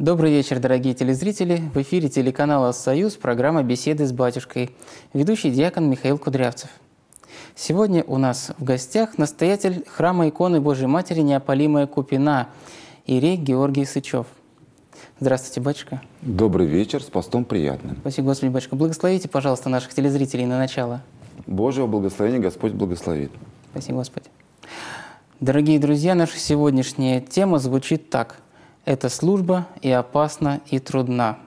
Добрый вечер, дорогие телезрители. В эфире телеканала «Союз» программа «Беседы с батюшкой». Ведущий диакон Михаил Кудрявцев. Сегодня у нас в гостях настоятель храма иконы Божией Матери Неопалимая Купина, иерей Георгий Сычев. Здравствуйте, батюшка. Добрый вечер, с постом приятным. Спасибо, Господи, батюшка. Благословите, пожалуйста, наших телезрителей на начало. Божьего благословения Господь благословит. Спасибо, Господи. Дорогие друзья, наша сегодняшняя тема звучит так. «Эта служба и опасна, и трудна».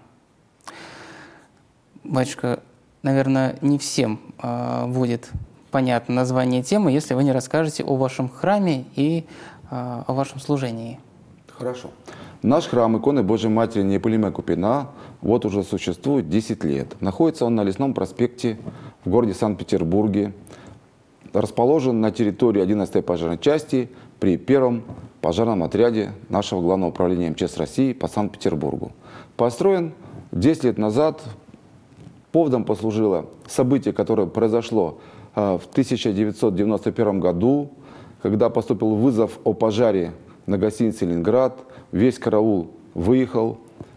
Батюшка, наверное, не всем будет понятно название темы, если вы не расскажете о вашем храме и о вашем служении. Хорошо. Наш храм иконы Божией Матери Неопалимая Купина вот уже существует 10 лет. Находится он на Лесном проспекте в городе Санкт-Петербурге. Расположен на территории 11-й пожарной части при первом пожарном отряде нашего Главного управления МЧС России по Санкт-Петербургу. Построен 10 лет назад. Поводом послужило событие, которое произошло в 1991 году, когда поступил вызов о пожаре на гостинице «Ленинград». Весь караул выехал,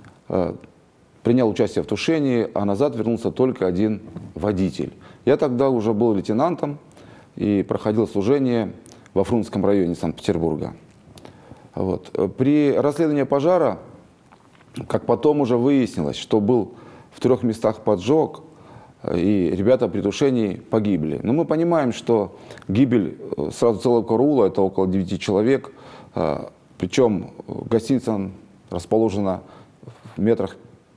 принял участие в тушении, а назад вернулся только один водитель. Я тогда уже был лейтенантом и проходил служение во Фрунзенском районе Санкт-Петербурга. Вот. При расследовании пожара, как потом уже выяснилось, что был в 3 местах поджог, и ребята при тушении погибли. Но мы понимаем, что гибель сразу целого караула, это около 9 человек, причем гостиница расположена в метрах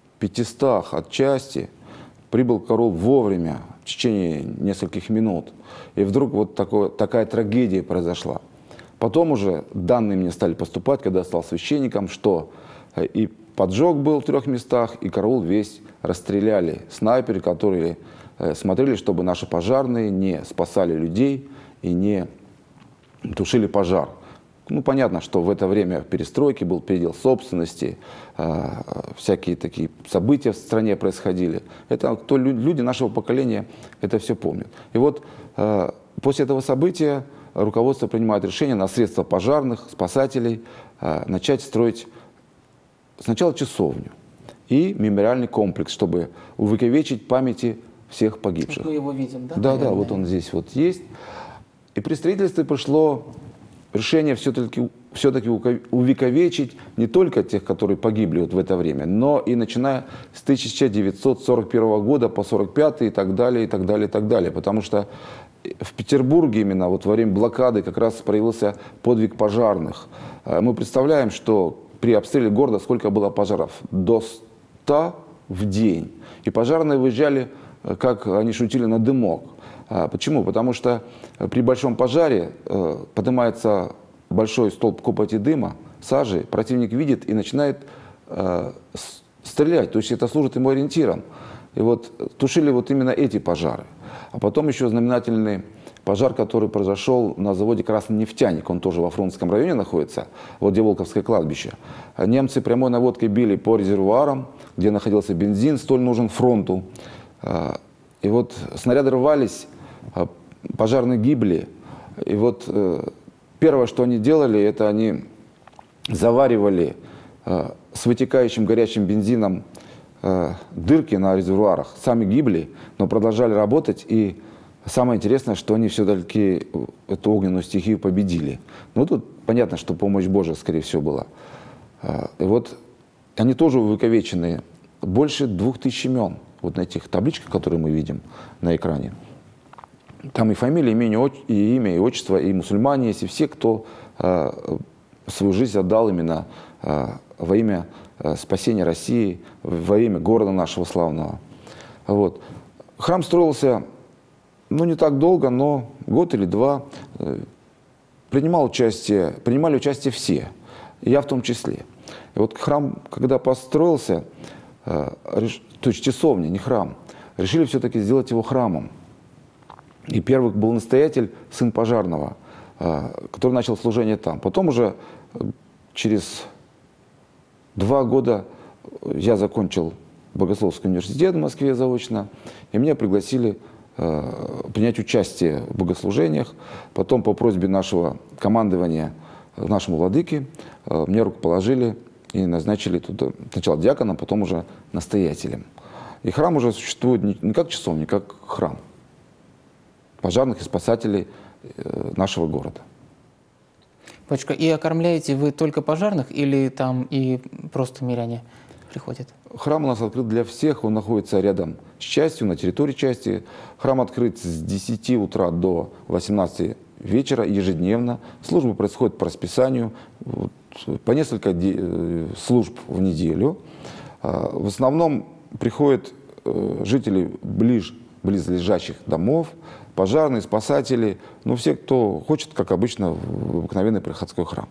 500 от части. Прибыл караул вовремя, в течение нескольких минут. И вдруг вот такая трагедия произошла. Потом уже данные мне стали поступать, когда я стал священником, что и поджог был в 3 местах, и караул весь расстреляли. Снайперы, которые смотрели, чтобы наши пожарные не спасали людей и не тушили пожар. Ну, понятно, что в это время перестройки был передел собственности, всякие такие события в стране происходили. Это люди нашего поколения это все помнят. И вот после этого события руководство принимает решение на средства пожарных, спасателей начать строить сначала часовню и мемориальный комплекс, чтобы увековечить памяти всех погибших. Мы его видим, да? Да, вот он здесь вот есть. И при строительстве пришло решение все-таки увековечить не только тех, которые погибли вот в это время, но и начиная с 1941 года по 1945 и так далее, и так далее, и так далее. Потому что в Петербурге именно вот во время блокады как раз проявился подвиг пожарных. Мы представляем, что при обстреле города сколько было пожаров? До 100 в день. И пожарные выезжали, как они шутили, на дымок. Почему? Потому что при большом пожаре поднимается большой столб копоти дыма, сажи, противник видит и начинает стрелять. То есть это служит ему ориентиром. И вот тушили вот именно эти пожары. А потом еще знаменательный пожар, который произошел на заводе «Красный нефтяник». Он тоже во Фрунзенском районе находится, вот где Волковское кладбище. Немцы прямой наводкой били по резервуарам, где находился бензин, столь нужен фронту. И вот снаряды рвались, пожарные гибли. И вот первое, что они делали, это они заваривали с вытекающим горячим бензином дырки на резервуарах. Сами гибли, но продолжали работать. И самое интересное, что они все-таки эту огненную стихию победили. Ну, тут понятно, что помощь Божия, скорее всего, была. И вот они тоже увековечены. Больше 2000 имен. Вот на этих табличках, которые мы видим на экране. Там и фамилия, и имя, и отчество, и мусульмане есть, и все, кто свою жизнь отдал именно во имя спасения России, во имя города нашего славного. Вот. Храм строился, ну, не так долго, но год или два. Принимали участие все, и я в том числе. И вот храм, когда построился, то есть часовня, не храм, решили все-таки сделать его храмом. И первый был настоятель, сын пожарного, который начал служение там. Потом уже через 2 года я закончил Богословский университет в Москве заочно, и меня пригласили принять участие в богослужениях. Потом по просьбе нашего командования, нашему владыке, мне рукоположили и назначили туда сначала диаконом, потом уже настоятелем. И храм уже существует не как часовня, как храм пожарных и спасателей нашего города. Батюшка, и окормляете вы только пожарных или там и просто миряне приходят? Храм у нас открыт для всех, он находится рядом с частью, на территории части. Храм открыт с 10 утра до 18 вечера ежедневно. Службы происходят по расписанию, по несколько служб в неделю. В основном приходят жители близлежащих домов, пожарные, спасатели, ну все, кто хочет, как обычно, в обыкновенный приходской храм.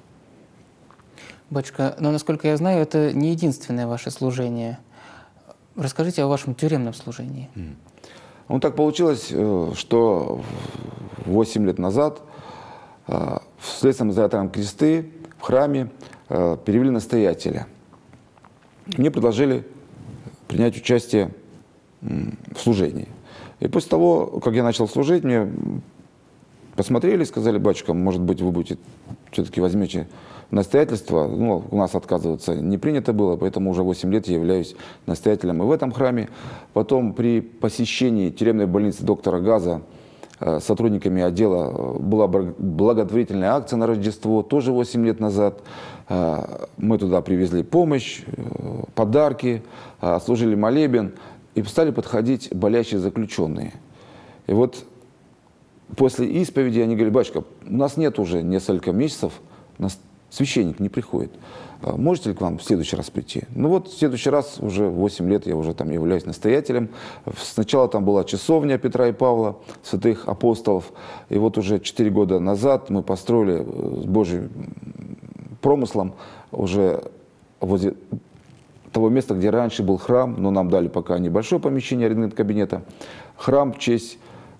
Батюшка, но, насколько я знаю, это не единственное ваше служение. Расскажите о вашем тюремном служении. Ну, так получилось, что 8 лет назад в Следственном изоляторном кресты в храме перевели настоятеля. Мне предложили принять участие в служении. И после того, как я начал служить, мне посмотрели и сказали: батюшка, может быть, вы будете все-таки возьмете настоятельство. Ну, у нас отказываться не принято было, поэтому уже 8 лет я являюсь настоятелем и в этом храме. Потом при посещении тюремной больницы доктора Газа сотрудниками отдела была благотворительная акция на Рождество, тоже 8 лет назад. Мы туда привезли помощь, подарки, служили молебен, и стали подходить болящие заключенные. И вот после исповеди они говорят: батюшка, у нас нет уже несколько месяцев, священник не приходит. Можете ли к вам в следующий раз прийти? Ну вот в следующий раз, уже 8 лет я уже там являюсь настоятелем. Сначала там была часовня Петра и Павла, святых апостолов. И вот уже 4 года назад мы построили с Божьим промыслом уже возле того места, где раньше был храм, но нам дали пока небольшое помещение арендного кабинета, храм в честь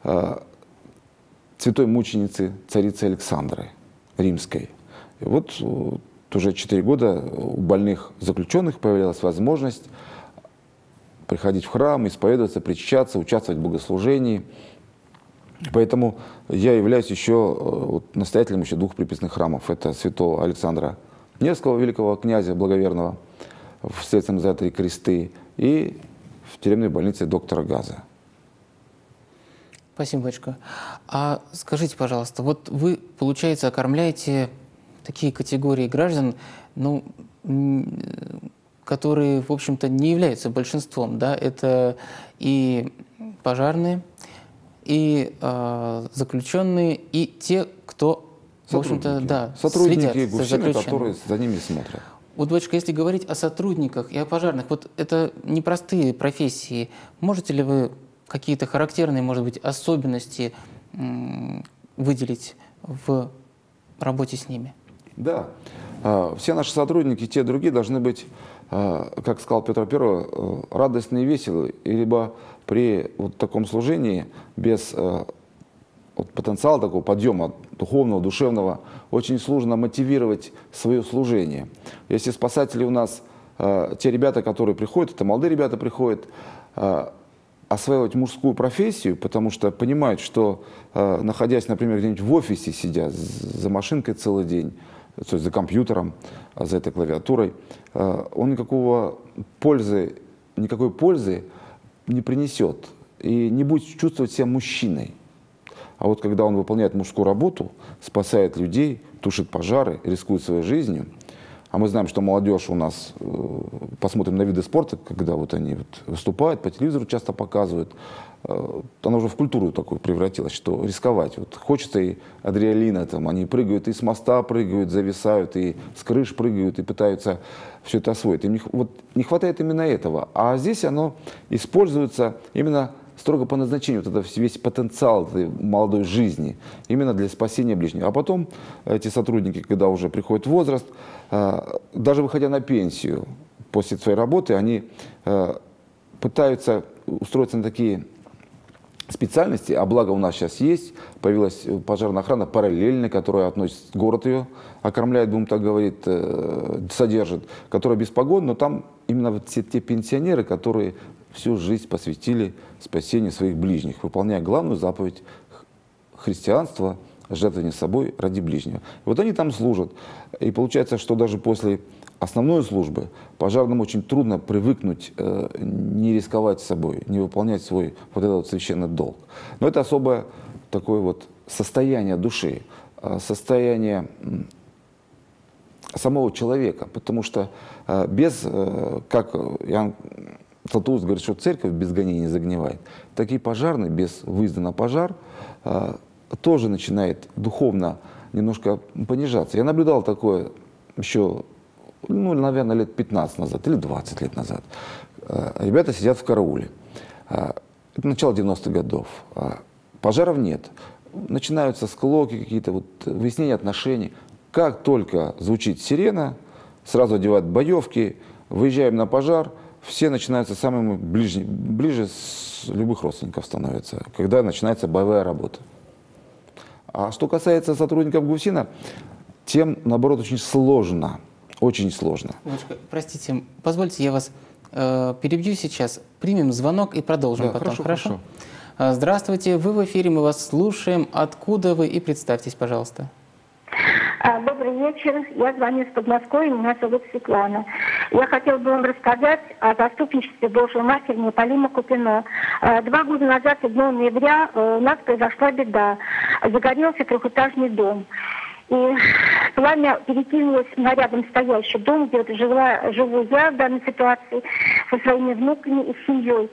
святой мученицы царицы Александры Римской. И вот уже 4 года у больных заключенных появилась возможность приходить в храм, исповедоваться, причащаться, участвовать в богослужении. Поэтому я являюсь еще настоятелем еще 2 приписных храмов. Это святого Александра Невского, великого князя благоверного, в Следственном изоляторе кресты, и в тюремной больнице доктора Газа. Спасибо, батюшка. А скажите, пожалуйста, вот вы, получается, окормляете такие категории граждан, ну, которые, в общем-то, не являются большинством, да? Это и пожарные, и заключенные, и те, кто, в общем-то, да, сотрудники следят ГУСИНа, которые за ними смотрят. Вот, батюшка, если говорить о сотрудниках и о пожарных, вот это непростые профессии. Можете ли вы какие-то характерные, может быть, особенности выделить в работе с ними? Да. Все наши сотрудники, те и другие, должны быть, как сказал Петр I, радостные и веселые. И либо при вот таком служении без потенциала такого подъема духовного, душевного, очень сложно мотивировать свое служение. Если спасатели у нас, те ребята, которые приходят, это молодые ребята приходят, осваивать мужскую профессию, потому что понимают, что, находясь, например, где-нибудь в офисе, сидя за машинкой целый день, то есть за компьютером, за этой клавиатурой, он никакой пользы не принесет и не будет чувствовать себя мужчиной. А вот когда он выполняет мужскую работу, спасает людей, тушит пожары, рискует своей жизнью, а мы знаем, что молодежь у нас, посмотрим на виды спорта, когда вот они выступают, по телевизору часто показывают, она уже в культуру такую превратилась, что рисковать. Вот хочется и адреналина, там, они прыгают и с моста прыгают, зависают, и с крыш прыгают, и пытаются все это освоить. Им не хватает именно этого. А здесь оно используется именно строго по назначению, вот это весь потенциал этой молодой жизни, именно для спасения ближнего. А потом эти сотрудники, когда уже приходит возраст, даже выходя на пенсию после своей работы, они пытаются устроиться на такие специальности, а благо у нас сейчас есть, появилась пожарная охрана параллельная, которая относится, город ее окормляет, будем так говорить, содержит, которая без погон, но там именно вот все те пенсионеры, которые всю жизнь посвятили спасению своих ближних, выполняя главную заповедь христианства – жертвование собой ради ближнего. И вот они там служат. И получается, что даже после основной службы пожарным очень трудно привыкнуть не рисковать собой, не выполнять свой вот этот вот священный долг. Но это особое такое вот состояние души, состояние самого человека, потому что без, как Иоанн Златоуст говорит, что церковь без гонений не загнивает, так и пожарный без выезда на пожар тоже начинает духовно немножко понижаться. Я наблюдал такое еще, ну, наверное, лет 15 назад или 20 лет назад. Ребята сидят в карауле. Это начало 90-х годов. Пожаров нет. Начинаются склоки какие-то, вот, выяснения отношений. Как только звучит сирена, сразу одевают боевки, выезжаем на пожар, все начинаются самыми ближе с любых родственников становятся, когда начинается боевая работа. А что касается сотрудников ГУФСИНа, тем, наоборот, очень сложно. Очень сложно. Простите, позвольте, я вас перебью сейчас. Примем звонок и продолжим потом. Хорошо? Здравствуйте, вы в эфире, мы вас слушаем. Откуда вы и представьтесь, пожалуйста. Добрый вечер. Я звоню из Подмосковья, меня зовут Светлана. Я хотела бы вам рассказать о заступничестве Божьей Матери Неопалима Купино. 2 года назад, 7 ноября, у нас произошла беда. Загорелся трехэтажный дом. И пламя перекинулось на рядом стоящий дом, где вот живу я в данной ситуации со своими внуками и семьей.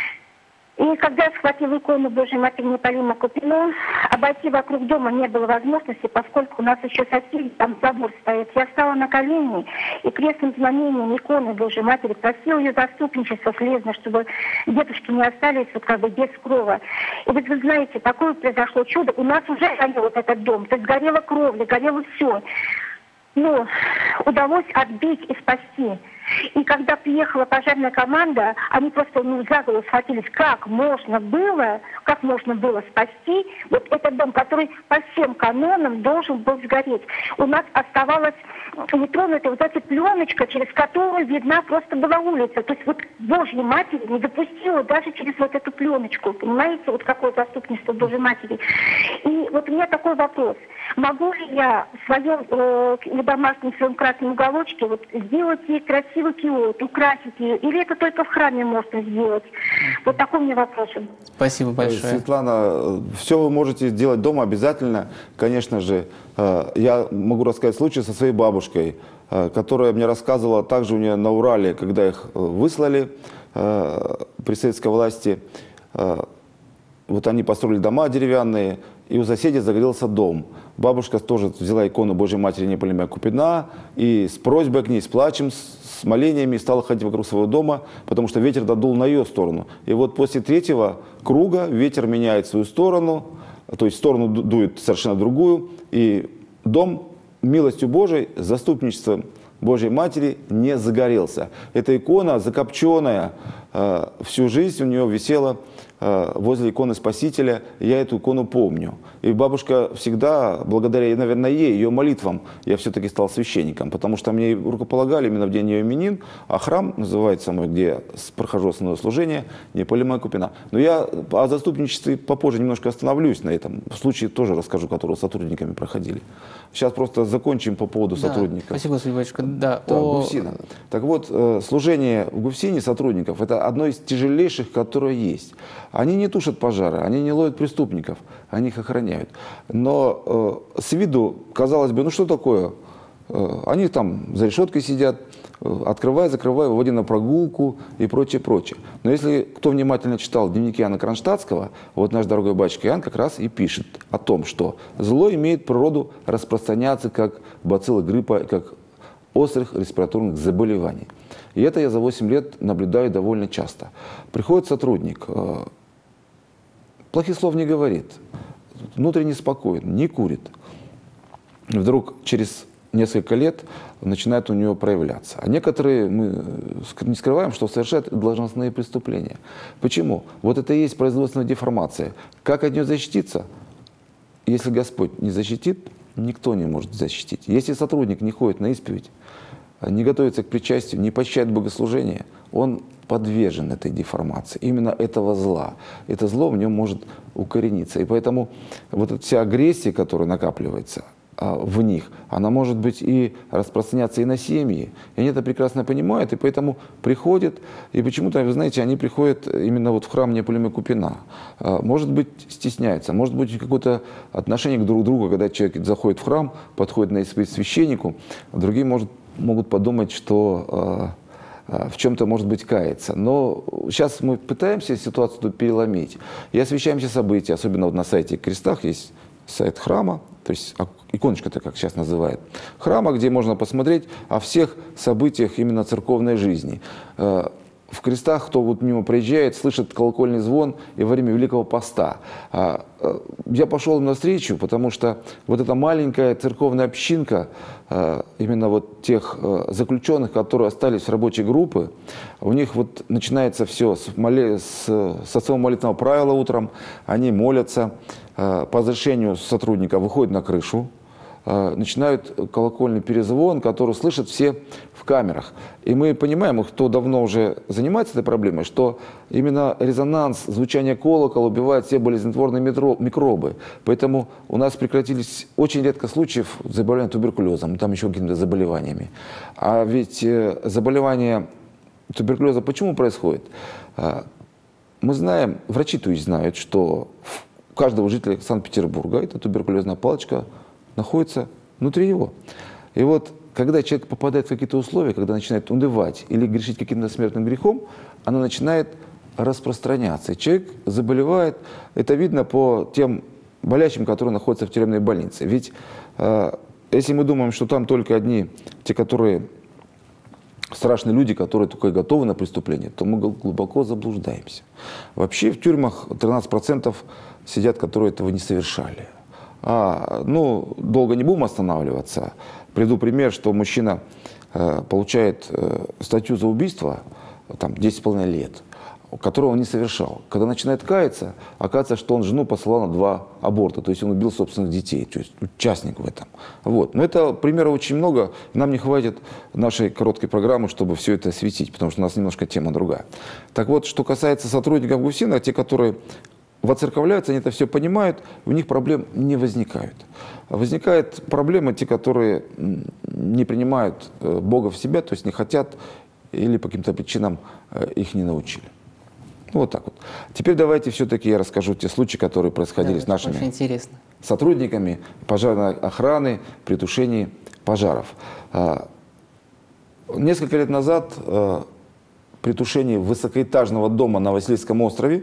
И когда я схватила икону Божьей Матери Неопалима Купино, обойти вокруг дома не было возможности, поскольку у нас еще соседи, там забор стоит. Я встала на колени и крестным знамением иконы Божьей Матери просила ее заступничество слезно, чтобы дедушки не остались вот как бы без крова. И вот вы знаете, такое произошло чудо. У нас уже горел вот этот дом, то есть горела кровля, горело все. Но удалось отбить и спасти. И когда приехала пожарная команда, они просто за голову схватились, как можно было спасти вот этот дом, который по всем канонам должен был сгореть. У нас оставалась нетронутая вот эта пленочка, через которую видна просто была улица. То есть вот Божьей Матери не допустила даже через вот эту пленочку. Понимаете, вот какое заступничество Божьей Матери. И вот у меня такой вопрос. Могу ли я в своем домашнем своем красном уголочке вот сделать ей красивый киот, украсить ее, или это только в храме можно сделать? Вот такой у меня вопрос. Спасибо большое. Светлана, все вы можете сделать дома обязательно. Конечно же, я могу рассказать случай со своей бабушкой, которая мне рассказывала также у нее на Урале, когда их выслали при советской власти. Вот они построили дома деревянные, и у соседей загорелся дом. Бабушка тоже взяла икону Божьей Матери Неопалима Купина и с просьбой к ней, с плачем, с молениями стала ходить вокруг своего дома, потому что ветер додул на ее сторону. И вот после 3-го круга ветер меняет свою сторону, то есть сторону дует совершенно другую, и дом милостью Божией, заступничеством Божьей Матери не загорелся. Эта икона закопченная, всю жизнь у нее висела возле иконы Спасителя, я эту икону помню. И бабушка всегда, благодаря, наверное, ей, ее молитвам, я все-таки стал священником, потому что мне рукополагали именно в день ее именин, а храм называется мой, где я прохожу основное служение, Неопалима Купина. Но я о заступничестве попозже немножко остановлюсь на этом. В случае тоже расскажу, которые сотрудниками проходили. Сейчас просто закончим по поводу сотрудников. Спасибо, Господи, батюшка. Да, ГУФСИНа. Так вот, служение в ГУФСИНе сотрудников – это одно из тяжелейших, которое есть. Они не тушат пожары, они не ловят преступников, они их охраняют. Но с виду, казалось бы, ну что такое? Они там за решеткой сидят, открывая, закрывая, выводя на прогулку и прочее, прочее. Но если кто внимательно читал дневники Иоанна Кронштадтского, вот наш дорогой батюшка Иоанн как раз и пишет о том, что зло имеет природу распространяться как бацилла гриппа, как острых респираторных заболеваний. И это я за 8 лет наблюдаю довольно часто. Приходит сотрудник, плохих слов не говорит, внутренне спокоен, не курит. Вдруг через несколько лет начинает у него проявляться. А некоторые, мы не скрываем, что совершают должностные преступления. Почему? Вот это и есть производственная деформация. Как от нее защититься? Если Господь не защитит, никто не может защитить. Если сотрудник не ходит на исповедь, не готовится к причастию, не почитает богослужение, он подвержен этой деформации, именно этого зла. Это зло в нем может укорениться. И поэтому вот эта вся агрессия, которая накапливается, в них, она может быть и распространяться и на семьи. И они это прекрасно понимают, и поэтому приходят, и почему-то, вы знаете, они приходят именно вот в храм Неаполима Купина. Может быть, стесняются, может быть, какое-то отношение к друг другу, когда человек заходит в храм, подходит на исповедь священнику, другие могут подумать, что в чем-то, может быть, каяться. Но сейчас мы пытаемся ситуацию переломить. И освещаем все события, особенно вот на сайте Крестах есть сайт храма, то есть иконочка-то, как сейчас называют, храма, где можно посмотреть о всех событиях именно церковной жизни. В Крестах, кто вот мимо проезжает, слышит колокольный звон и во время Великого Поста. Я пошел им навстречу, потому что вот эта маленькая церковная общинка, именно вот тех заключенных, которые остались в рабочей группе, у них вот начинается все с отцового молитвенного правила утром, они молятся, по разрешению сотрудника выходят на крышу, начинают колокольный перезвон, который слышат все в камерах. И мы понимаем, кто давно уже занимается этой проблемой, что именно резонанс, звучание колокола убивает все болезнетворные микробы. Поэтому у нас прекратились очень редко случаев заболевания туберкулезом, там еще какими-то заболеваниями. А ведь заболевание туберкулеза почему происходит? Мы знаем, врачи то есть знают, что у каждого жителя Санкт-Петербурга эта туберкулезная палочка находится внутри его. И вот, когда человек попадает в какие-то условия, когда начинает унывать или грешить каким-то смертным грехом, она начинает распространяться. И человек заболевает. Это видно по тем болящим, которые находятся в тюремной больнице. Ведь если мы думаем, что там только одни, те, которые страшные люди, которые только готовы на преступление, то мы глубоко заблуждаемся. Вообще в тюрьмах 13% сидят, которые этого не совершали. Долго не будем останавливаться. Приведу пример, что мужчина получает статью за убийство, там, 10,5 лет, которого он не совершал. Когда начинает каяться, оказывается, что он жену посылал на 2 аборта, то есть он убил собственных детей, то есть участник в этом. Вот. Но это примеров очень много, нам не хватит нашей короткой программы, чтобы все это осветить, потому что у нас немножко тема другая. Так вот, что касается сотрудников ГУФСИНа, те, которые воцерковляются, они это все понимают, у них проблем не возникают. Возникают проблемы те, которые не принимают Бога в себя, то есть не хотят или по каким-то причинам их не научили. Вот так вот. Теперь давайте все-таки я расскажу те случаи, которые происходили с нашими сотрудниками пожарной охраны при тушении пожаров. Несколько лет назад при тушении высокоэтажного дома на Васильевском острове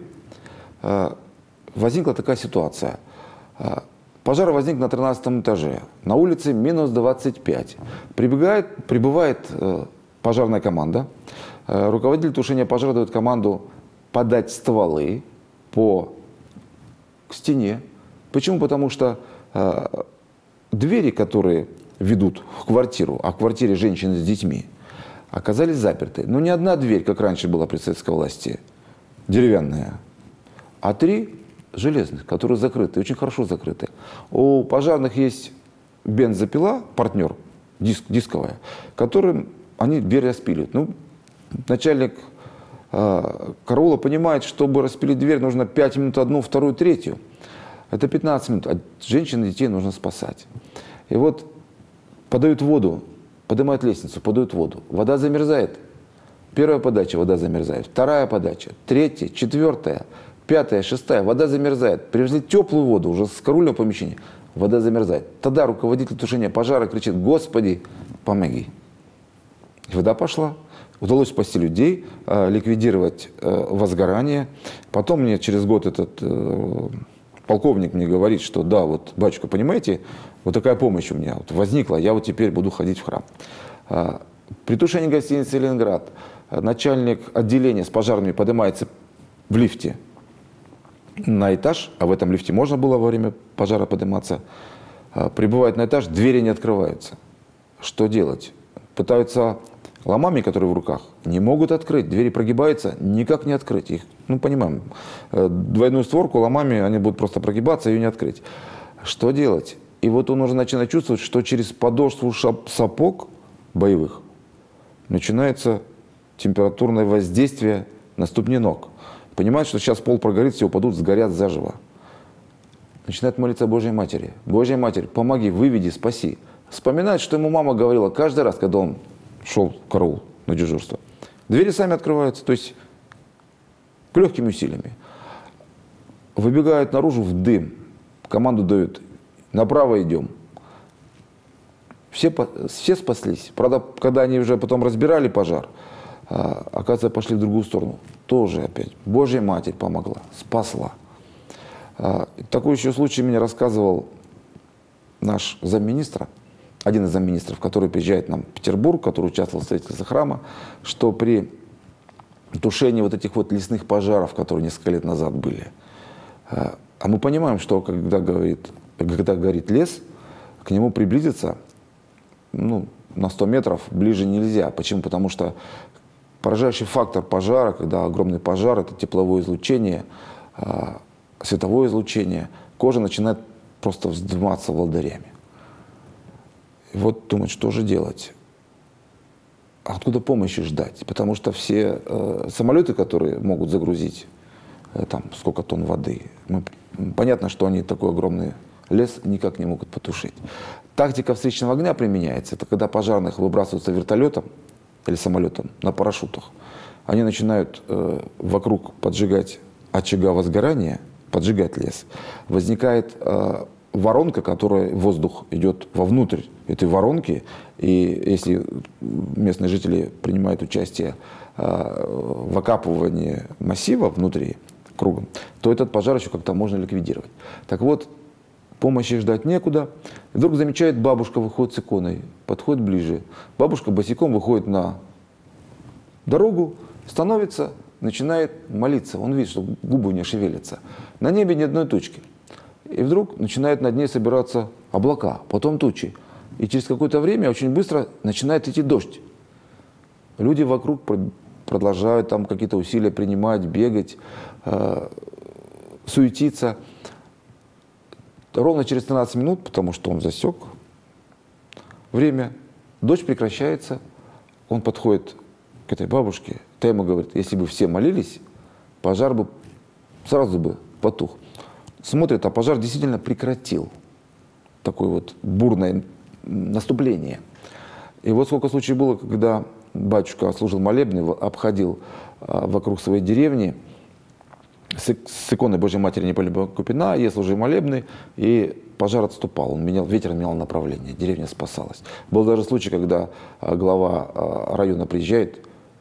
возникла такая ситуация. Пожар возник на 13 этаже, на улице минус 25. Прибывает пожарная команда. Руководитель тушения пожара дает команду подать стволы к стене. Почему? Потому что двери, которые ведут в квартиру, а в квартире женщины с детьми, оказались заперты. Но не одна дверь, как раньше была при советской власти, деревянная, а 3 железных, которые закрыты, очень хорошо закрыты. У пожарных есть бензопила, партнер, дисковая, которым они дверь распиливают. Начальник караула понимает, чтобы распилить дверь, нужно 5 минут одну, вторую, третью. Это 15 минут, а женщин и детей нужно спасать. И вот подают воду, поднимают лестницу, подают воду. Вода замерзает. Первая подача, вода замерзает. Вторая подача, 3-я, 4-я, 5-я, 6-я, вода замерзает. Привезли теплую воду уже с караульного помещения, вода замерзает. Тогда руководитель тушения пожара кричит: «Господи, помоги!» И вода пошла. Удалось спасти людей, ликвидировать возгорание. Потом мне через год этот полковник мне говорит, что да, вот, батюшка, понимаете, вот такая помощь у меня вот возникла, я вот теперь буду ходить в храм. При тушении гостиницы «Ленинград» начальник отделения с пожарными поднимается в лифте на этаж, а в этом лифте можно было во время пожара подниматься, прибывает на этаж, двери не открываются. Что делать? Пытаются ломами, которые в руках, не могут открыть. Двери прогибаются, никак не открыть их. Понимаем, двойную створку ломами, они будут просто прогибаться, ее не открыть. Что делать? И вот он уже начинает чувствовать, что через подошву сапог боевых начинается температурное воздействие на ступни ног. Понимает, что сейчас пол прогорит, все упадут, сгорят заживо. начинает молиться Божьей Матери. Божья Матерь, помоги, выведи, спаси. Вспоминает, что ему мама говорила каждый раз, когда он шел в караул на дежурство. Двери сами открываются, то есть легкими усилиями. Выбегают наружу в дым, команду дают, направо идем. Все спаслись. Правда, когда они уже потом разбирали пожар, оказывается, пошли в другую сторону. Тоже опять Божья Матерь помогла, спасла. Такой еще случай мне рассказывал наш замминистра, один из замминистров, который приезжает нам в Петербург, который участвовал в строительстве храма, что при тушении вот этих вот лесных пожаров, которые несколько лет назад были, а мы понимаем, что когда горит лес, к нему приблизиться на 100 метров ближе нельзя. Почему? Потому что поражающий фактор пожара, когда огромный пожар, это тепловое излучение, световое излучение, кожа начинает просто вздыматься волдырями. И вот думать, что же делать? Откуда помощи ждать? Потому что все самолеты, которые могут загрузить там сколько тонн воды, понятно, что они такой огромный лес никак не могут потушить. Тактика встречного огня применяется. Это когда пожарных выбрасываются вертолетом или самолетом на парашютах. Они начинают вокруг поджигать очага возгорания, поджигать лес. Возникает воронка, которая воздух идет вовнутрь этой воронки. И если местные жители принимают участие в окапывании массива внутри кругом, то этот пожар еще как-то можно ликвидировать. Так вот, помощи ждать некуда. И вдруг замечает, бабушка выходит с иконой, подходит ближе. Бабушка босиком выходит на дорогу, становится, начинает молиться. Он видит, что губы не шевелятся. На небе ни одной тучки. И вдруг начинают над ней собираться облака, потом тучи. И через какое-то время очень быстро начинает идти дождь. Люди вокруг продолжают там какие-то усилия принимать, бегать, суетиться. Ровно через 13 минут, потому что он засек время, дождь прекращается, он подходит к этой бабушке, та ему говорит, если бы все молились, пожар бы сразу бы потух. Смотрит, а пожар действительно прекратил такое вот бурное наступление. И вот сколько случаев было, когда батюшка служил молебный, обходил вокруг своей деревни, с иконой Божьей Матери Неполимая Купина, я служил молебный, и пожар отступал, ветер менял направление, деревня спасалась. Был даже случай, когда глава района приезжает,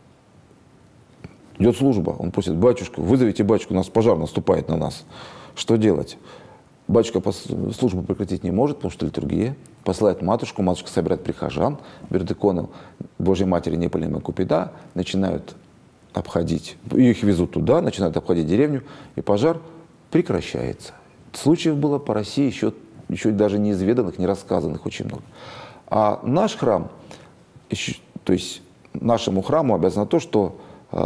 идет служба, он просит, батюшку, вызовите батюшку, у нас пожар наступает на нас. Что делать? Батюшка службу прекратить не может, потому что литургия. Посылает матушку, матушка собирает прихожан, берет икону Божьей Матери Неполимая Купина, начинают обходить, их везут туда, начинают обходить деревню, и пожар прекращается. Случаев было по России еще даже неизведанных, не рассказанных очень много. А наш храм, то есть нашему храму обязано то, что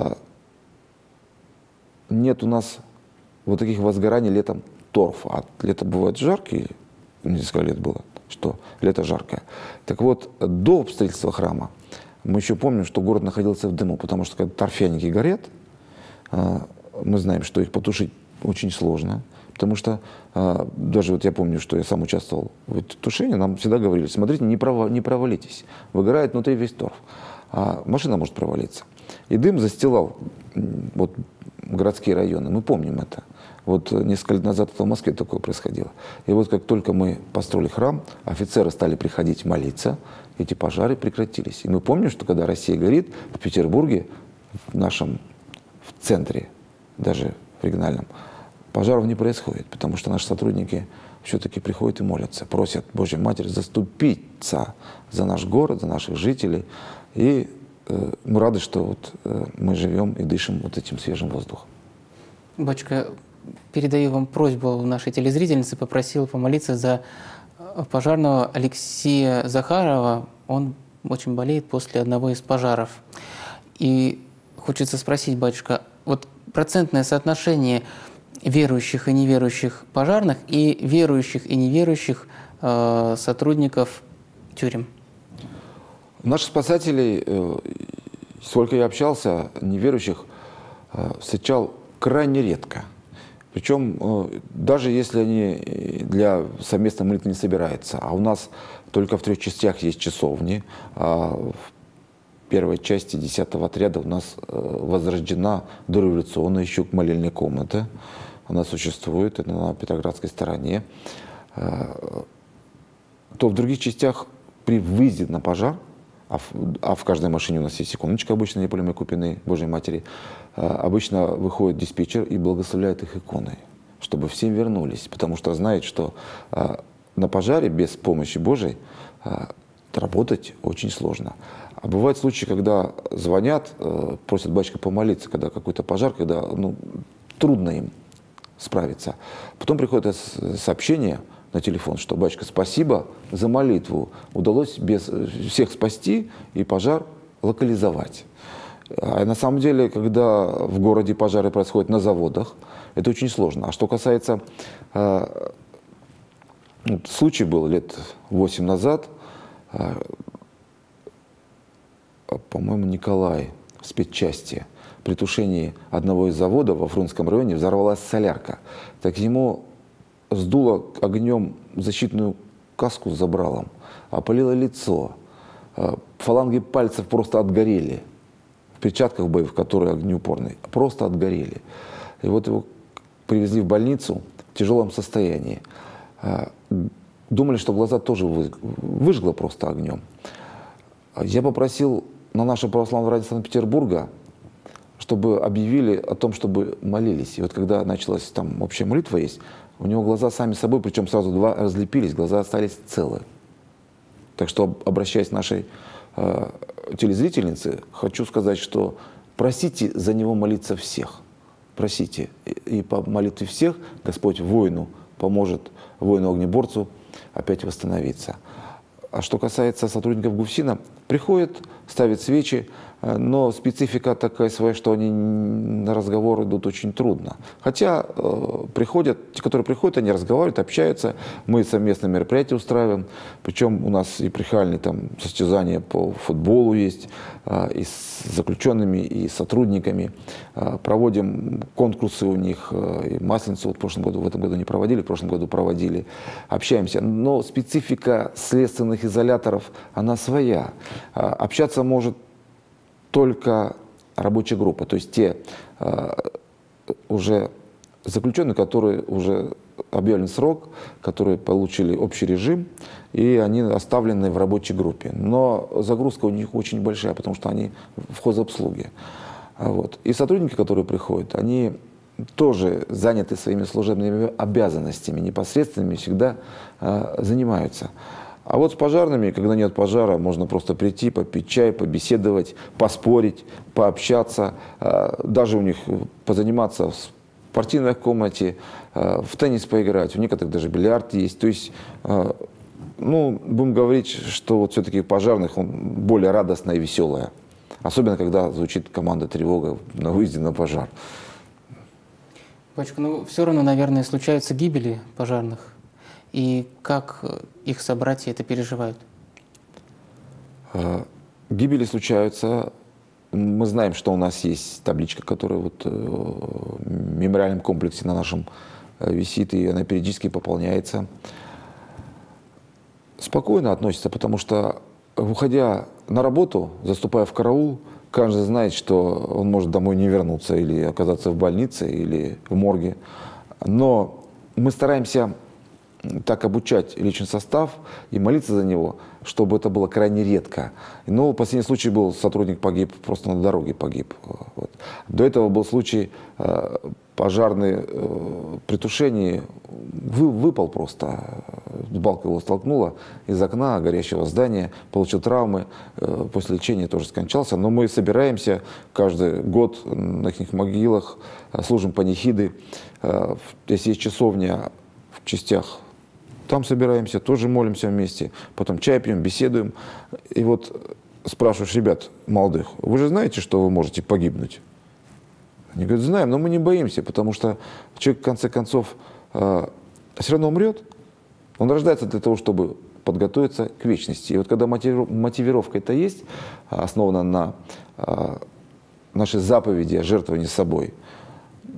нет у нас вот таких возгораний летом торфа. А лето бывает жаркие, несколько лет было, что лето жаркое. Так вот, до обстроительства храма мы еще помним, что город находился в дыму, потому что когда торфяники горят, мы знаем, что их потушить очень сложно, потому что даже вот я помню, что я сам участвовал в тушении, нам всегда говорили, смотрите, не провалитесь, выгорает внутри весь торф, а машина может провалиться. И дым застилал вот городские районы, мы помним это. Вот несколько лет назад это в Москве такое происходило. И вот как только мы построили храм, офицеры стали приходить молиться, эти пожары прекратились. И мы помним, что когда Россия горит, в Петербурге, в центре, даже в региональном, пожаров не происходит, потому что наши сотрудники все-таки приходят и молятся, просят Божью Матерь заступиться за наш город, за наших жителей. И мы рады, что вот мы живем и дышим вот этим свежим воздухом. Батюшка, передаю вам просьбу нашей телезрительницы, попросила помолиться за пожарного Алексея Захарова. Он очень болеет после одного из пожаров. И хочется спросить, батюшка, вот процентное соотношение верующих и неверующих пожарных и верующих и неверующих сотрудников тюрем? Наших спасателей, сколько я общался, неверующих встречал крайне редко. Причем, даже если они для совместной молитвы не собираются, а у нас только в 3 частях есть часовни, а в первой части 10-го отряда у нас возрождена дореволюционная еще молельная комната. Она существует, это на Петроградской стороне. То в других частях при выезде на пожар, а в каждой машине у нас есть иконочка обычно неопалимой купины Божьей Матери, обычно выходит диспетчер и благословляет их иконой, чтобы все вернулись, потому что знает, что на пожаре без помощи Божией работать очень сложно. А бывают случаи, когда звонят, просят батюшка помолиться, когда какой-то пожар, когда трудно им справиться. Потом приходит сообщение на телефон, что батюшка, спасибо за молитву, удалось без всех спасти и пожар локализовать. А на самом деле, когда в городе пожары происходят на заводах, это очень сложно. А что касается, случай был лет 8 назад, по-моему, Николай в спецчасти при тушении одного из заводов во Фрунзенском районе взорвалась солярка. Так ему сдуло огнем защитную каску с забралом, опалило лицо, фаланги пальцев просто отгорели. В перчатках боевых, которые огнеупорные, просто отгорели. И вот его привезли в больницу в тяжелом состоянии. Думали, что глаза тоже выжгло просто огнем. Я попросил на нашем православном радио Санкт-Петербурга, чтобы объявили о том, чтобы молились. И вот когда началась там общая молитва есть, у него глаза сами собой, причем сразу 2 разлепились, глаза остались целы. Так что, обращаясь к нашей телезрительнице, хочу сказать, что просите за него молиться всех. Просите. И по молитве всех Господь воину поможет, воину-огнеборцу опять восстановиться. А что касается сотрудников ГУФСИНа, приходят, ставят свечи, но специфика такая своя, что они на разговор идут очень трудно. Хотя приходят, те, которые приходят, они разговаривают, общаются, мы совместные мероприятия устраиваем, причем у нас и прихальные там состязания по футболу есть, и с заключенными, и с сотрудниками. Проводим конкурсы у них, и Масленицу вот в этом году не проводили, в прошлом году проводили, общаемся. Но специфика следственных изоляторов, она своя. Общаться может только рабочая группа, то есть те уже заключенные, которые уже объявлен срок, которые получили общий режим, и они оставлены в рабочей группе. Но загрузка у них очень большая, потому что они в хозобслуге. Вот. И сотрудники, которые приходят, они тоже заняты своими служебными обязанностями, непосредственными, всегда занимаются. А вот с пожарными, когда нет пожара, можно просто прийти, попить чай, побеседовать, поспорить, пообщаться, даже у них позаниматься в спортивной комнате, в теннис поиграть, у некоторых даже бильярд есть. То есть, будем говорить, что вот все-таки пожарных он более радостная и веселая. Особенно, когда звучит команда тревога на выезде на пожар. Батюшка, все равно, наверное, случаются гибели пожарных. И как их собратья это переживают? Гибели случаются. Мы знаем, что у нас есть табличка, которая вот в мемориальном комплексе на нашем висит, и она периодически пополняется. Спокойно относятся, потому что, выходя на работу, заступая в караул, каждый знает, что он может домой не вернуться или оказаться в больнице, или в морге. Но мы стараемся так обучать личный состав и молиться за него, чтобы это было крайне редко. Но последний случай был, сотрудник погиб, просто на дороге погиб. Вот. До этого был случай, пожарный при тушении выпал просто, балка его столкнула из окна горящего здания, получил травмы, после лечения тоже скончался. Но мы собираемся каждый год на их могилах, служим панихиды. Если есть часовня в частях, там собираемся, тоже молимся вместе, потом чай пьем, беседуем. И вот спрашиваешь ребят молодых: вы же знаете, что вы можете погибнуть? Они говорят: знаем, но мы не боимся, потому что человек в конце концов все равно умрет. Он рождается для того, чтобы подготовиться к вечности. И вот когда мотивировка это есть, основана на нашей заповеди о жертвовании собой,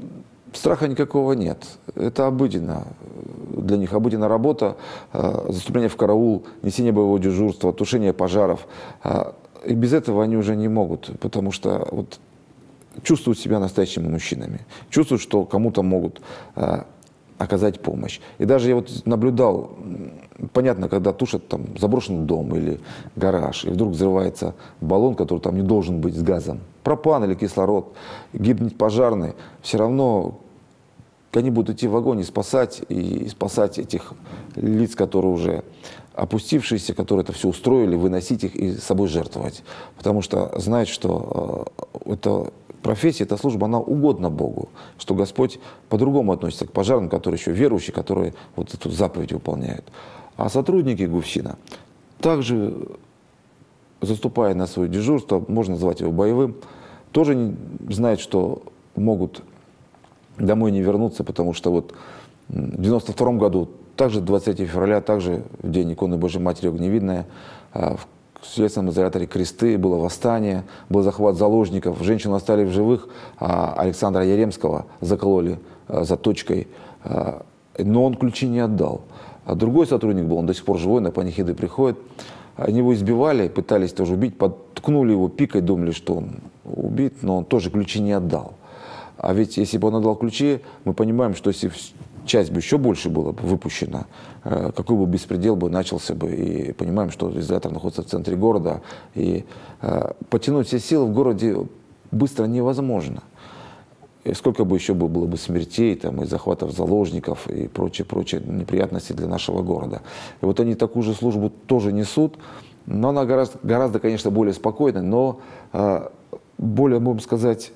Страха никакого нет. Это обыденно. Для них обыденная работа, заступление в караул, несение боевого дежурства, тушение пожаров. И без этого они уже не могут, потому что вот чувствуют себя настоящими мужчинами. Чувствуют, что кому-то могут оказать помощь. И даже я вот наблюдал, понятно, когда тушат там заброшенный дом или гараж, и вдруг взрывается баллон, который там не должен быть, с газом. Пропан или кислород, гибнет пожарный, все равно они будут идти в огонь и спасать этих лиц, которые уже опустившиеся, которые это все устроили, выносить их и собой жертвовать. Потому что знают, что эта профессия, эта служба, она угодна Богу, что Господь по-другому относится к пожарным, которые еще верующие, которые вот эту заповедь выполняют. А сотрудники ГУФСИНа также, заступая на свое дежурство, можно назвать его боевым, тоже знают, что могут домой не вернуться, потому что вот в 1992 году, также 23 февраля, также в день иконы Божьей Матери Огневидная, в следственном изоляторе Кресты было восстание, был захват заложников, женщину оставили в живых, а Александра Яремского закололи заточкой, но он ключи не отдал. А другой сотрудник был, он до сих пор живой, на панихиды приходит, они его избивали, пытались тоже убить, подкнули его пикой, думали, что он убит, но он тоже ключи не отдал. А ведь если бы он отдал ключи, мы понимаем, что если часть бы еще больше была бы выпущена, какой бы беспредел бы начался бы. И понимаем, что изолятор находится в центре города. И потянуть все силы в городе быстро невозможно. И сколько бы еще было бы смертей, там, и захватов заложников, и прочие неприятности для нашего города. И вот они такую же службу тоже несут, но она гораздо, конечно, более спокойная, но более, будем сказать,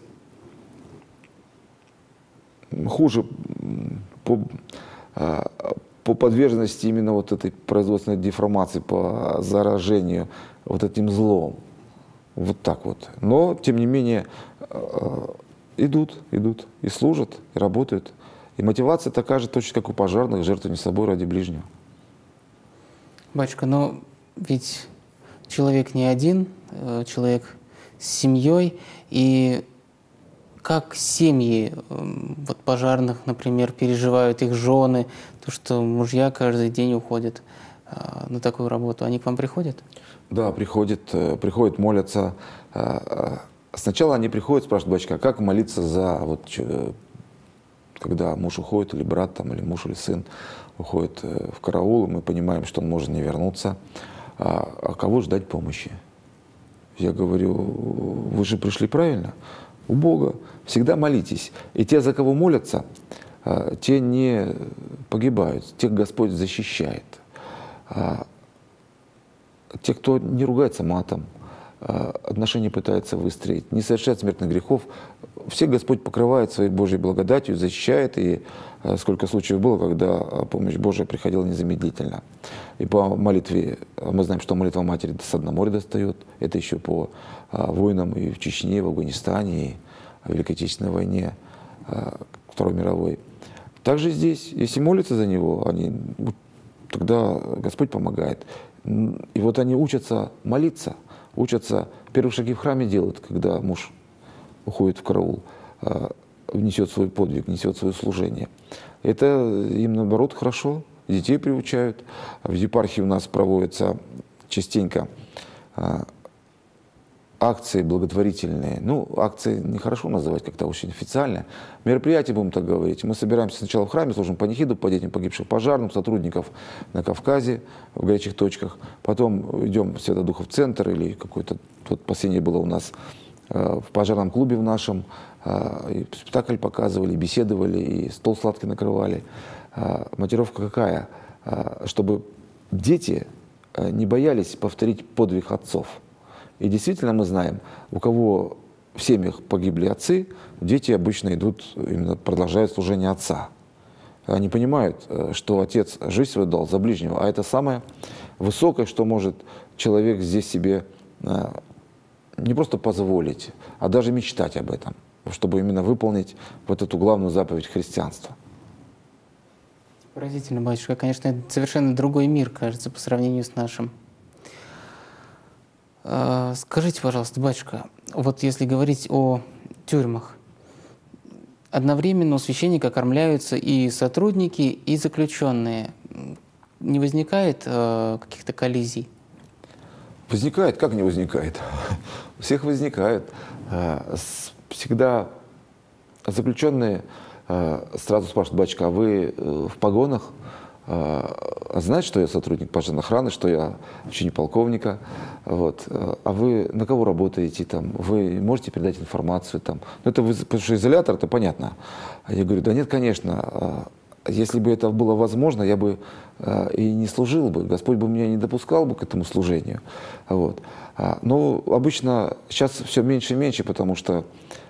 хуже по подверженности именно вот этой производственной деформации, по заражению вот этим злом. Вот так вот. Но, тем не менее, идут и служат, и работают. И мотивация такая же, точно как у пожарных, жертвовать собой ради ближнего. Батюшка, но ведь человек не один, человек с семьей, и как семьи вот пожарных, например, переживают их жены, то, что мужья каждый день уходят на такую работу. Они к вам приходят? Да, приходят, молятся. Сначала они приходят, спрашивают: батюшка, как молиться за, вот, когда муж уходит, или брат, там, или муж, или сын уходит в караул, и мы понимаем, что он может не вернуться. А кого ждать помощи? Я говорю: вы же пришли правильно. У Бога. Всегда молитесь. И те, за кого молятся, те не погибают, тех Господь защищает. Те, кто не ругается матом, отношения пытается выстроить, не совершает смертных грехов, всех Господь покрывает своей Божьей благодатью, защищает. И сколько случаев было, когда помощь Божия приходила незамедлительно. И по молитве, мы знаем, что молитва Матери до дна моря достает. Это еще по войнам и в Чечне, и в Афганистане, и в Великой Отечественной войне, Второй мировой. Также здесь, если молятся за него, тогда Господь помогает. И вот они учатся молиться, учатся первые шаги в храме делать, когда муж уходит в караул, несет свой подвиг, несет свое служение. Это им, наоборот, хорошо. Детей приучают. В епархии у нас проводятся частенько акции благотворительные. Ну, акции нехорошо называть, как-то очень официально. Мероприятия, будем так говорить. Мы собираемся сначала в храме, служим панихиду по детям погибших пожарным, сотрудников на Кавказе, в горячих точках. Потом идем в Свято-Духов центр или какой-то, вот последнее было у нас в пожарном клубе в нашем. И спектакль показывали, беседовали, и стол сладкий накрывали. Мотивировка какая? Чтобы дети не боялись повторить подвиг отцов. И действительно мы знаем, у кого в семьях погибли отцы, дети обычно идут, именно продолжают служение отца. Они понимают, что отец жизнь свою дал за ближнего, а это самое высокое, что может человек здесь себе не просто позволить, а даже мечтать об этом, чтобы именно выполнить вот эту главную заповедь христианства. Поразительно, батюшка. Конечно, это совершенно другой мир, кажется, по сравнению с нашим. Скажите, пожалуйста, батюшка, вот если говорить о тюрьмах, одновременно у священника кормляются и сотрудники, и заключенные. Не возникает каких-то коллизий? Возникает, как не возникает? У всех возникает. Всегда заключенные сразу спрашивают: батюшка, а вы в погонах? Знаете, что я сотрудник пожарной охраны, что я ученик полковника? Вот. А вы на кого работаете? Там? Вы можете передать информацию? Там? Ну, это потому что изолятор, это понятно. А я говорю: да нет, конечно. Если бы это было возможно, я бы и не служил бы. Господь бы меня не допускал бы к этому служению. Вот. Но обычно сейчас все меньше и меньше, потому что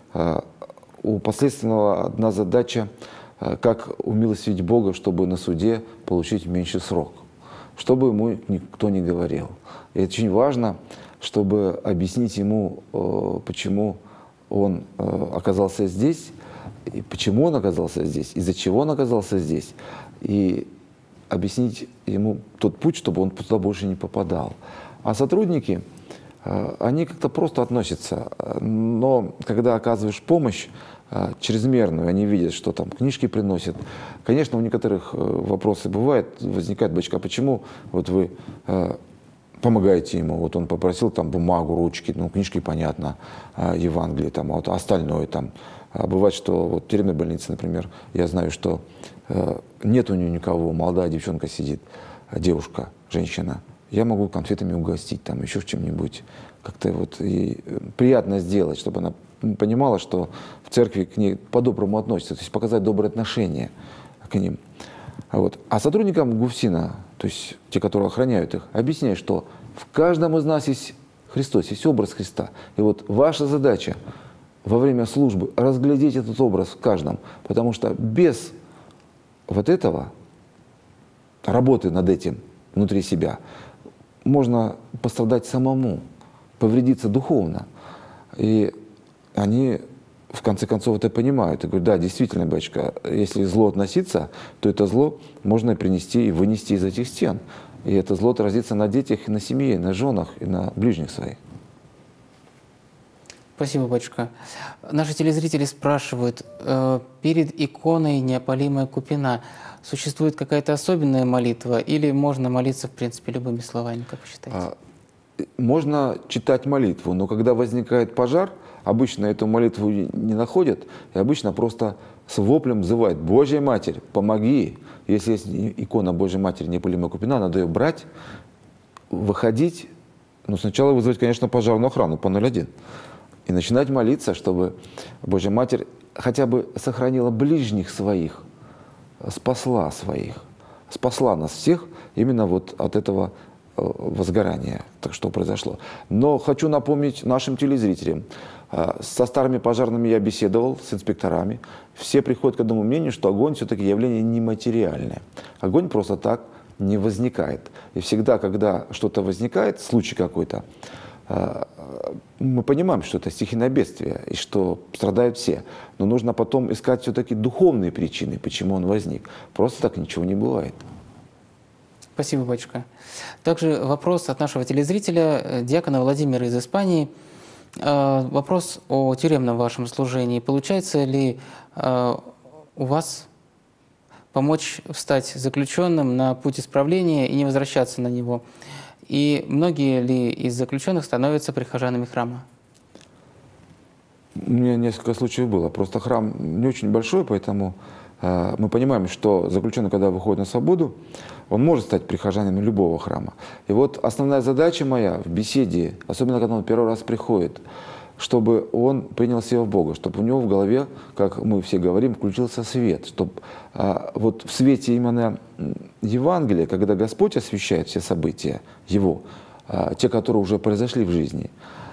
у последственного одна задача, как умилостивить Бога, чтобы на суде получить меньший срок. Чтобы ему никто не говорил. И это очень важно, чтобы объяснить ему, почему он оказался здесь, и почему он оказался здесь, из-за чего он оказался здесь, и объяснить ему тот путь, чтобы он туда больше не попадал. А сотрудники, они как-то просто относятся, но когда оказываешь помощь чрезмерную, они видят, что там книжки приносят. Конечно, у некоторых вопросы бывают, возникает: батюшка, а почему вот вы помогаете ему? Вот он попросил там бумагу, ручки, ну, книжки, понятно, Евангелие, там, а вот остальное там. А бывает, что вот в тюремной больнице, например, я знаю, что нет у нее никого, молодая девчонка сидит, девушка, женщина. Я могу конфетами угостить, там, еще в чем-нибудь. Как-то вот и приятно сделать, чтобы она понимала, что в церкви к ней по-доброму относятся, то есть показать доброе отношение к ним. Вот. А сотрудникам ГУФСИНа, то есть те, которые охраняют их, объясняют, что в каждом из нас есть Христос, есть образ Христа. И вот ваша задача во время службы разглядеть этот образ в каждом, потому что без вот этого, работы над этим внутри себя, можно пострадать самому, повредиться духовно. И они в конце концов это понимают и говорят: да, действительно, батюшка, если зло относиться, то это зло можно принести и вынести из этих стен. И это зло отразится на детях, и на семье, и на женах, и на ближних своих. Спасибо, батюшка. Наши телезрители спрашивают: перед иконой неопалимая Купина существует какая-то особенная молитва или можно молиться, в принципе, любыми словами, как вы считаете? Можно читать молитву, но когда возникает пожар, обычно эту молитву не находят, и обычно просто с воплем взывают: Божья Матерь, помоги! Если есть икона Божьей Матери неопалимая Купина, надо ее брать, выходить, но сначала вызвать, конечно, пожарную охрану по 01. И начинать молиться, чтобы Божья Матерь хотя бы сохранила ближних своих, спасла своих, спасла нас всех именно вот от этого возгорания, так что произошло. Но хочу напомнить нашим телезрителям, со старыми пожарными я беседовал, с инспекторами, все приходят к одному мнению, что огонь все-таки явление нематериальное. Огонь просто так не возникает. И всегда, когда что-то возникает, случай какой-то, мы понимаем, что это стихийное бедствие и что страдают все. Но нужно потом искать все-таки духовные причины, почему он возник. Просто так ничего не бывает. Спасибо, батюшка. Также вопрос от нашего телезрителя, диакона Владимира из Испании. Вопрос о тюремном вашем служении. Получается ли у вас помочь встать заключенным на путь исправления и не возвращаться на него? И многие ли из заключенных становятся прихожанами храма? У меня несколько случаев было. Просто храм не очень большой, поэтому мы понимаем, что заключенный, когда выходит на свободу, он может стать прихожанином любого храма. И вот основная задача моя в беседе, особенно когда он первый раз приходит, чтобы он принял себя в Бога, чтобы у него в голове, как мы все говорим, включился свет, чтобы вот в свете именно Евангелия, когда Господь освещает все события Его, те, которые уже произошли в жизни,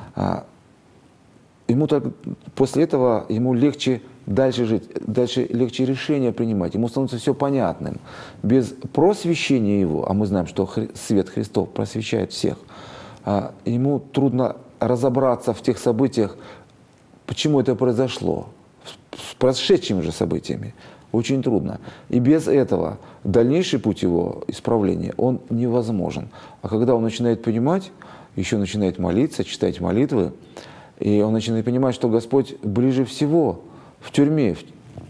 ему так, после этого ему легче дальше жить, дальше легче решения принимать, ему становится все понятным. Без просвещения его, а мы знаем, что свет Христов просвещает всех, ему трудно разобраться в тех событиях, почему это произошло, с прошедшими же событиями. Очень трудно. И без этого дальнейший путь его исправления, он невозможен. А когда он начинает понимать, еще начинает молиться, читать молитвы, и он начинает понимать, что Господь ближе всего в тюрьме,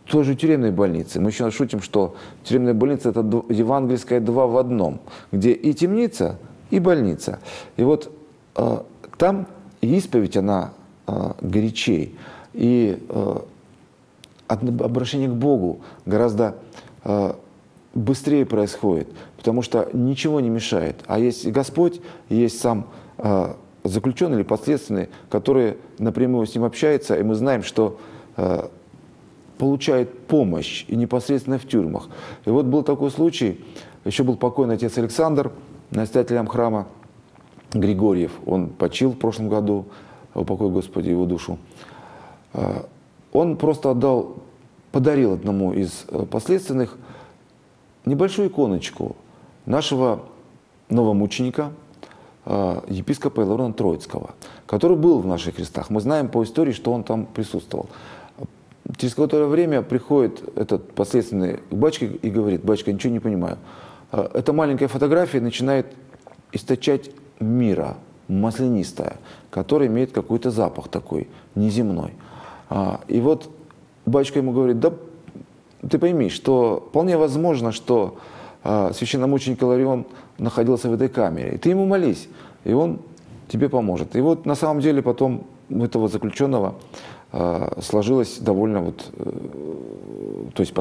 тоже тюремной больнице. Мы еще шутим, что тюремная больница – это евангельская 2 в 1, где и темница, и больница. И вот там исповедь, она горячей, и обращение к Богу гораздо быстрее происходит, потому что ничего не мешает. А есть Господь, есть сам заключенный или подследственный, который напрямую с ним общается, и мы знаем, что получает помощь и непосредственно в тюрьмах. И вот был такой случай, еще был покойный отец Александр, настоятелем храма Григорьев, он почил в прошлом году, упокой Господи его душу. Он просто подарил одному из подследственных небольшую иконочку нашего новомученика, епископа Илариона Троицкого, который был в наших крестах. Мы знаем по истории, что он там присутствовал. Через какое-то время приходит этот подследственный к батюшке и говорит: батюшка, ничего не понимаю. Эта маленькая фотография начинает источать мира, маслянистая, которая имеет какой-то запах такой, неземной. И вот батюшка ему говорит: да ты пойми, что вполне возможно, что священномученик Иларион находился в этой камере. И ты ему молись, и он тебе поможет. И вот на самом деле потом у этого заключенного сложилась довольно то есть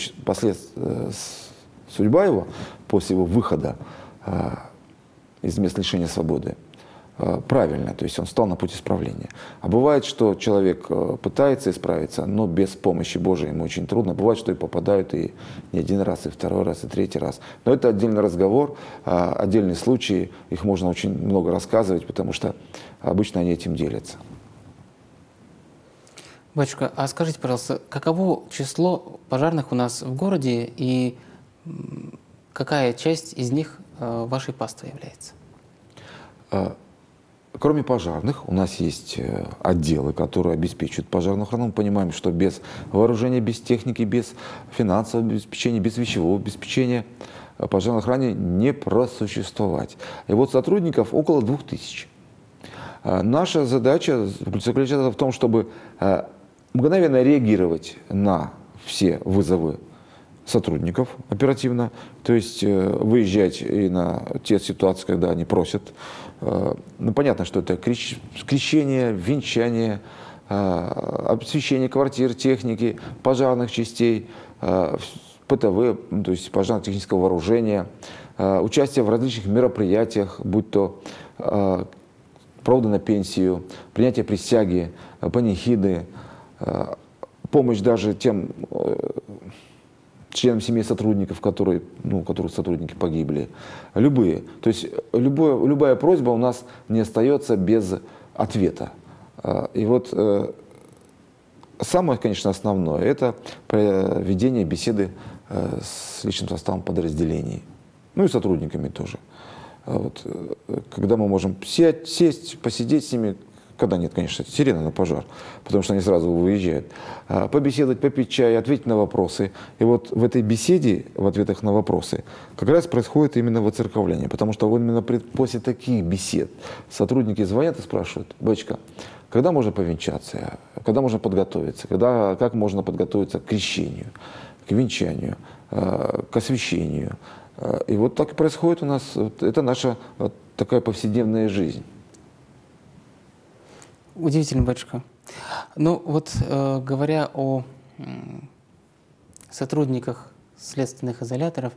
судьба его после его выхода из мест лишения свободы правильно, то есть он стал на путь исправления. А бывает, что человек пытается исправиться, но без помощи Божией ему очень трудно. Бывает, что и попадают и не один раз, и второй раз, и третий раз. Но это отдельный разговор, отдельные случаи, их можно очень много рассказывать, потому что обычно они этим делятся. Батюшка, а скажите, пожалуйста, каково число пожарных у нас в городе и какая часть из них вашей паствой является? Кроме пожарных, у нас есть отделы, которые обеспечивают пожарную охрану. Мы понимаем, что без вооружения, без техники, без финансового обеспечения, без вещевого обеспечения пожарной охране не просуществовать. И вот сотрудников около 2000. Наша задача заключается в том, чтобы мгновенно реагировать на все вызовы сотрудников оперативно, то есть выезжать и на те ситуации, когда они просят. Ну, понятно, что это крещение, венчание, освещение квартир, техники, пожарных частей, ПТВ, то есть пожарно-технического вооружения, участие в различных мероприятиях, будь то проводы на пенсию, принятие присяги, панихиды, помощь даже тем членам семей сотрудников, которых сотрудники погибли. Любые. То есть любая просьба у нас не остается без ответа. И вот самое, конечно, основное – это проведение беседы с личным составом подразделений. Ну и сотрудниками тоже. Вот, когда мы можем сесть, посидеть с ними, когда нет, конечно, сирена на пожар, потому что они сразу выезжают, побеседовать, попить чай, ответить на вопросы. И вот в этой беседе, в ответах на вопросы, как раз происходит именно воцерковление, потому что именно после таких бесед сотрудники звонят и спрашивают: батюшка, когда можно повенчаться, когда можно подготовиться, как можно подготовиться к крещению, к венчанию, к освящению. И вот так и происходит у нас, это наша такая повседневная жизнь. Удивительно, батюшка. Ну вот, говоря о сотрудниках следственных изоляторов,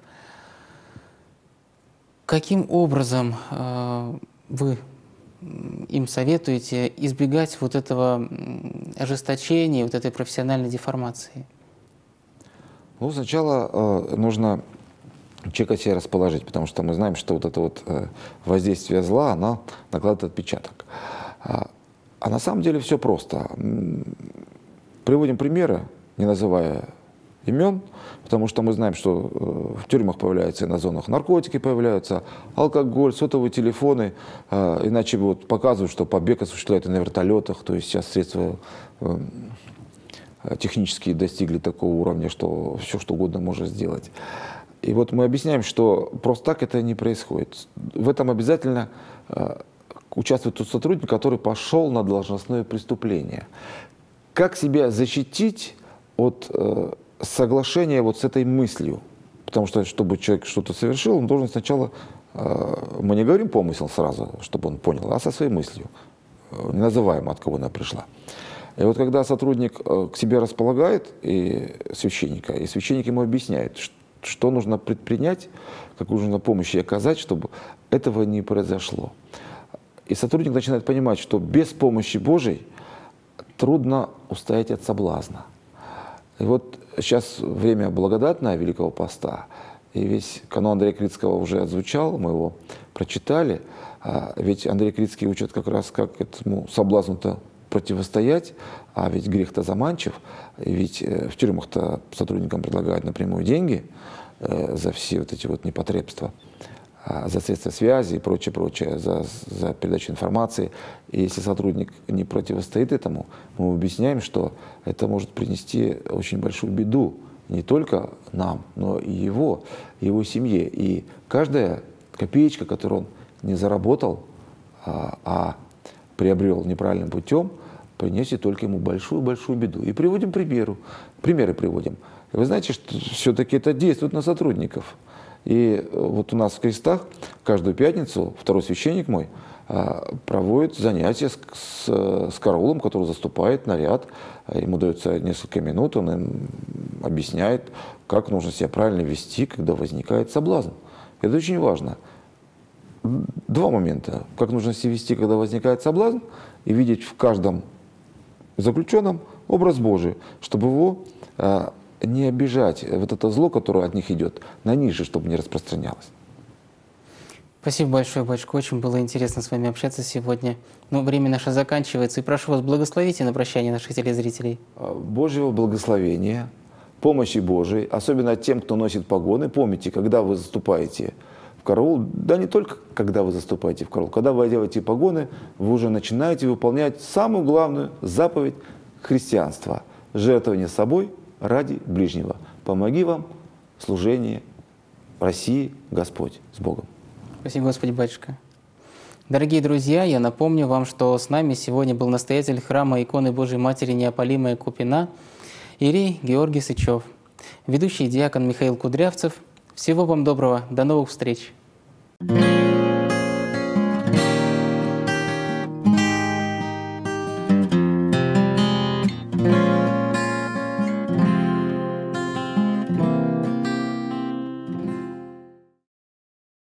каким образом вы им советуете избегать вот этого ожесточения, вот этой профессиональной деформации? Ну, сначала нужно человека себе расположить, потому что мы знаем, что вот это вот воздействие зла, оно накладывает отпечаток. А на самом деле все просто. Приводим примеры, не называя имен, потому что мы знаем, что в тюрьмах появляются и на зонах наркотики появляются, алкоголь, сотовые телефоны, иначе вот показывают, что побег осуществляют и на вертолетах, то есть сейчас средства технические достигли такого уровня, что все что угодно можно сделать. И вот мы объясняем, что просто так это не происходит. В этом обязательно участвует тот сотрудник, который пошел на должностное преступление. Как себя защитить от соглашения вот с этой мыслью. Потому что, чтобы человек что-то совершил, он должен сначала, мы не говорим помысел сразу, чтобы он понял, а со своей мыслью, не называем, от кого она пришла. И вот когда сотрудник к себе располагает священника, и священник ему объясняет, что нужно предпринять, какую нужно помощь ей оказать, чтобы этого не произошло. И сотрудник начинает понимать, что без помощи Божией трудно устоять от соблазна. И вот сейчас время благодатное Великого Поста, и весь канон Андрея Критского уже отзвучал, мы его прочитали. Ведь Андрей Критский учит как раз, как этому соблазну-то противостоять, а ведь грех-то заманчив, и ведь в тюрьмах-то сотрудникам предлагают напрямую деньги за все вот эти вот непотребства, за средства связи и прочее, за передачу информации. И если сотрудник не противостоит этому, мы объясняем, что это может принести очень большую беду не только нам, но и его семье. И каждая копеечка, которую он не заработал, а приобрел неправильным путем, принесет только ему большую-большую беду. И приводим примеры приводим. И вы знаете, что все-таки это действует на сотрудников. И вот у нас в крестах каждую пятницу второй священник мой проводит занятия с караулом, который заступает наряд. Ему дается несколько минут, он им объясняет, как нужно себя правильно вести, когда возникает соблазн. Это очень важно. Два момента. Как нужно себя вести, когда возникает соблазн, и видеть в каждом заключенном образ Божий, чтобы его не обижать, вот это зло, которое от них идет, на них же, чтобы не распространялось. Спасибо большое, батюшка. Очень было интересно с вами общаться сегодня. Но время наше заканчивается. И прошу вас, благословите на прощание наших телезрителей. Божьего благословения, помощи Божией, особенно тем, кто носит погоны. Помните, когда вы заступаете в караул, да не только когда вы заступаете в караул, когда вы одеваете погоны, вы уже начинаете выполнять самую главную заповедь христианства – жертвование собой ради ближнего. Помоги вам в служении России, Господь, с Богом. Спасибо, Господи, батюшка. Дорогие друзья, я напомню вам, что с нами сегодня был настоятель храма иконы Божией Матери Неопалимая Купина иерей Георгий Сычев, ведущий диакон Михаил Кудрявцев. Всего вам доброго, до новых встреч!